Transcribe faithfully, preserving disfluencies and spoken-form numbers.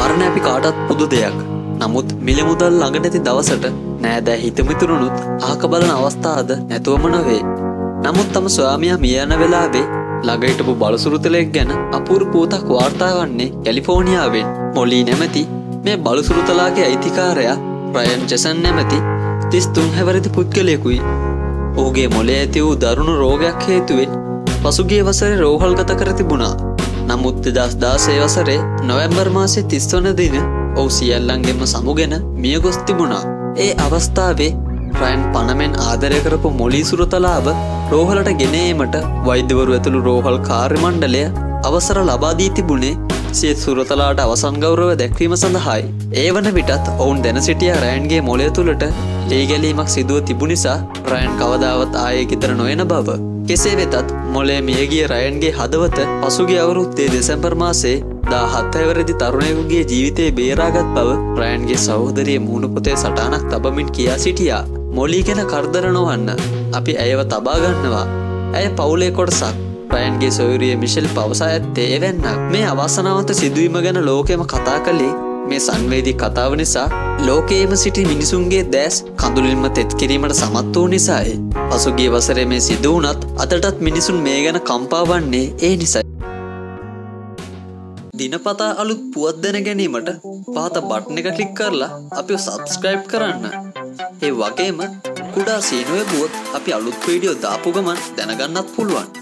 මරණ අපි කාටත් පුදු දෙයක්. නමුත් මිල මුදල් ළඟ නැති දවසට නෑදෑ හිතමිතුරුනුත් අහක බලන අවස්ථාද නැතුවම නොවේ. නමුත් තම ස්වාමියා මිය යන වෙලාවේ ළඟ හිටපු බලසුරුතලෙක් ගැන අපූර්ව පුවතක් වාර්තා වන්නේ කැලිෆෝනියාවෙන්. මොලී නැමැති මේ බලසුරුතලාගේ අයිතිකාරයා රයන් ජෙසන් නැමැති තිස් තුන් හැවිරිදි පුද්ගලයෙකුයි. ඔහුගේ මොළේ ඇති වූ දරුණු රෝගයක් හේතුවෙන් පසුගිය වසරේ රෝහල්ගත කර තිබුණා. නමුත් දෙදහස් දාසය වසරේ නොවැම්බර් මාසයේ තිස් වන දින ඔහු සියල්ලන්ගෙන්ම සමුගෙන මිය ගොස් තිබුණා. ඒ අවස්ථාවේ රයන් පනමෙන් ආදරය කරපු මොලී සුරතලාව රෝහලට ගෙන ඒමට වෛද්‍යවරු ඇතුළු රෝහල් කාර්ය මණ්ඩලය අවසර ලබා දී තිබුණේ සිය සුරතලාට අවසන් ගෞරව දැක්වීම සඳහායි. ඒ වන විටත් ඔවුන් දැන සිටියා රයන්ගේ මොළය තුළට ලී ගැලීමක් සිදුව තිබු නිසා රයන් කවදාවත් ආයේ ගෙදර නොයන බව. කෙසේ වෙතත් මොළේ මියගිය රයන්ගේ හදවත පසුගිය අවුරුද්දේ දෙසැම්බර් මාසයේ දාහත් හැවිරිදි තරුණයෙකුගේ ජීවිතේ බේරාගත් බව රයන්ගේ සහෝදරිය මුහුණු පොතේ සටහනක් තබමින් කියා සිටියා. මොලී ගැන කරදර නොවන්න අපි ඇයව තබා ගන්නවා. ඇය පවුලේ කොටසක්. රයන්ගේ සොයුරිය මිෂෙල් පවසා ඇත්තේ එවැන්නක්. මේ අවාසනාවන්ත සිදුවීම ගැන ලෝකෙම කතා කළේ මේ සංවේදී කතාව නිසා ලෝකයේම සිටි මිනිසුන්ගේ දැස් කඳුලින්ම තෙත් කිරීමට සමත් වූ නිසායි. පසුගිය වසරේ මේ සිදු වුණත් අදටත් මිනිසුන් මේ ගැන කම්පා වන්නේ ඒ නිසයි. දිනපතා අලුත් පුවත් දැන ගැනීමට පහත බටන් එක ක්ලික් කරලා අපිව සබ්ස්ක්‍රයිබ් කරන්න. ඒ වගේම කුඩා සීනුවේ පුවත් අපි අලුත් වීඩියෝ දාපු ගමන් දැනගන්නත් පුළුවන්.